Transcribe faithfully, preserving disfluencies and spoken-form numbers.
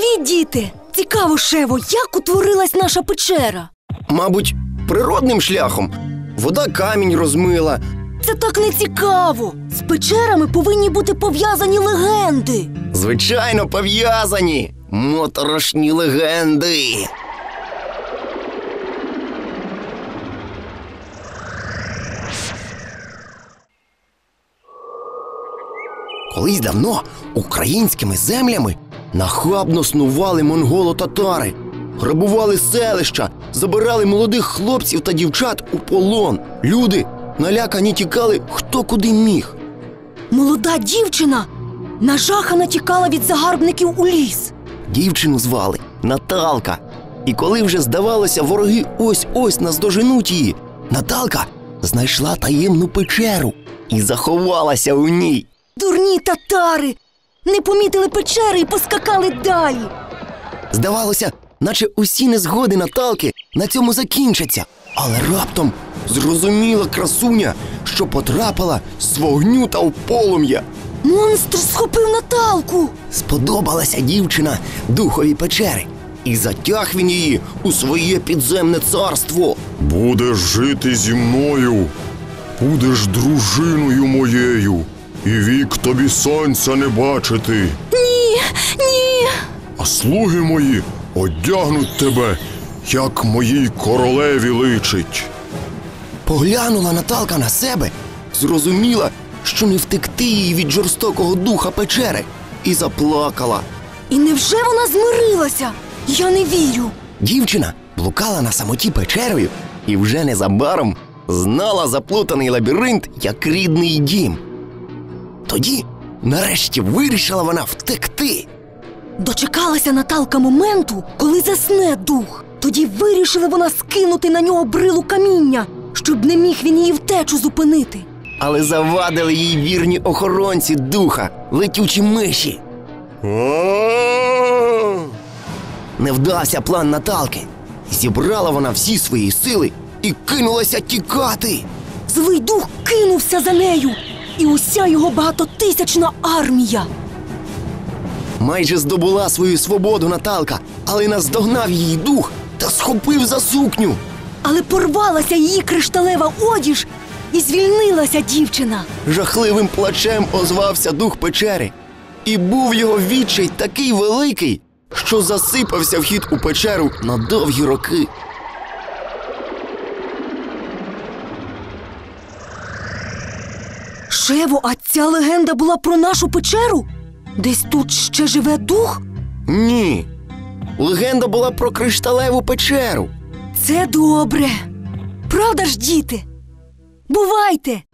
Привіт, діти! Цікаво, Шево, як утворилась наша печера? Мабуть, природним шляхом. Вода камінь розмила. Це так не цікаво! З печерами повинні бути пов'язані легенди. Звичайно, пов'язані. Моторошні легенди. Колись давно українськими землями нахабно снували монголо-татари. Грабували селища, забирали молодих хлопців та дівчат у полон. Люди налякані тікали хто куди міг. Молода дівчина нажахана тікала від загарбників у ліс. Дівчину звали Наталка. І коли вже, здавалося, вороги ось-ось наздоженуть її, Наталка знайшла таємну печеру і заховалася у ній. Дурні татари! Не помітили печери і поскакали далі. Здавалося, наче усі незгоди Наталки на цьому закінчаться. Але раптом зрозуміла красуня, що потрапила з вогню та в полум'я. Монстр схопив Наталку. Сподобалася дівчина духові печери, і затяг він її у своє підземне царство. Будеш жити зі мною, будеш дружиною моєю, і вік тобі сонця не бачити. Ні, ні. А слуги мої одягнуть тебе, як моїй королеві личить. Поглянула Наталка на себе, зрозуміла, що не втекти їй від жорстокого духа печери, і заплакала. І невже вона змирилася? Я не вірю. Дівчина блукала на самоті печерою і вже незабаром знала заплутаний лабіринт як рідний дім. Тоді, нарешті, вирішила вона втекти. Дочекалася Наталка моменту, коли засне дух. Тоді вирішила вона скинути на нього брилу каміння, щоб не міг він її втечу зупинити. Але завадили їй вірні охоронці духа, летючі миші. Не вдався план Наталки. Зібрала вона всі свої сили і кинулася тікати. Злий дух кинувся за нею, і уся його багатотисячна армія. Майже здобула свою свободу Наталка, але наздогнав її дух та схопив за сукню. Але порвалася її кришталева одіж, і звільнилася дівчина. Жахливим плачем озвався дух печери. І був його відчай такий великий, що засипався вхід у печеру на довгі роки. Шево, а ця легенда була про нашу печеру? Десь тут ще живе дух? Ні. Легенда була про кришталеву печеру. Це добре. Правда ж, діти? Бувайте!